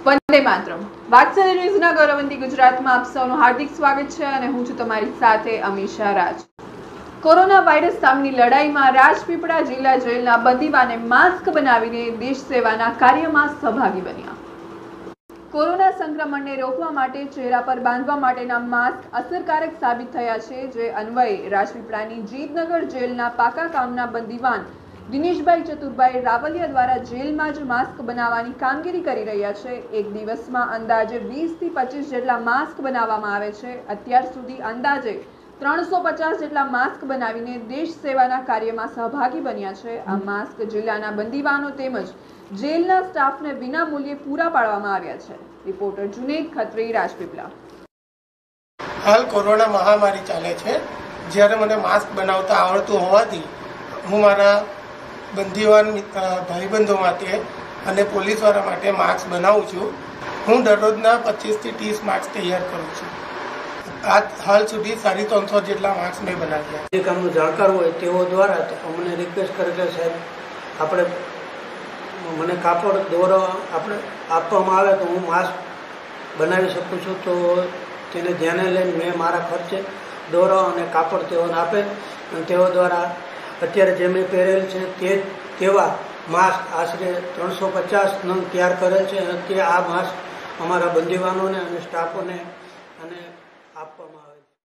વંદે માતરમ। વાત્સલ્ય ન્યૂઝના ગૌરવંતી ગુજરાતમાં આપ સૌનું હાર્દિક સ્વાગત છે અને હું છું તમારી સાથે અમીષા રાજ। કોરોના વાયરસ સામેની લડાઈમાં રાજપીપળા જિલ્લા જેલના બંદીવાને માસ્ક બનાવીને દેશ સેવાના કાર્યમાં સહભાગી બન્યા। કોરોના સંક્રમણને રોકવા માટે ચહેરા પર બાંધવા માટેના માસ્ક અસરકારક સાબિત થયા છે, જે અન્વયે રાજપીપળાની જીતનગર જેલના પાકા કામના બંદીવાન દિનેશભાઈ ચતુરભાઈ રાવલિયા દ્વારા જેલમાં જ માસ્ક બનાવવાની કામગીરી કરી રહ્યા છે। એક દિવસમાં અંદાજે 20 થી 25 જેટલા માસ્ક બનાવવામાં આવે છે। અત્યાર સુધી અંદાજે 350 જેટલા માસ્ક બનાવીને દેશ સેવાના કાર્યમાં સહભાગી બન્યા છે। આ માસ્ક જિલ્લાના બંદીવાનો તેમજ જેલના સ્ટાફને વિના મૂલ્યે પૂરા પાડવામાં આવ્યા છે। રિપોર્ટર જુનેદ ખત્રી, રાજપીપળા। હાલ કોરોના મહામારી ચાલે છે, જ્યારે મને માસ્ક બનાવતા આવડતું હોવાથી હું મારા બંદીવાન ભાઈબંધો માટે અને પોલીસવાળા માટે માસ્ક બનાવું છું। હું દરરોજના 25 થી 30 માસ્ક તૈયાર કરું છું। હાલ સુધી 350 જેટલા માસ્ક મેં બનાવ્યા। જે કામનું જાણકાર હોય તેઓ દ્વારા અમને રિક્વેસ્ટ કરે કે સાહેબ આપણે મને કાપડ દોરો આપણે આપવામાં આવે તો હું માસ્ક બનાવી શકું છું। તો તેને ધ્યાને લઈને મેં મારા ખર્ચે દોરો અને કાપડ તેઓને આપે અને તેઓ દ્વારા અત્યારે જે મેં પહેરેલ છે તેવા માસ્ક આશરે 350 નંગ તૈયાર કરેલ છે અને તે આ માસ્ક અમારા બંદીવાનોને અને સ્ટાફોને અને આપવામાં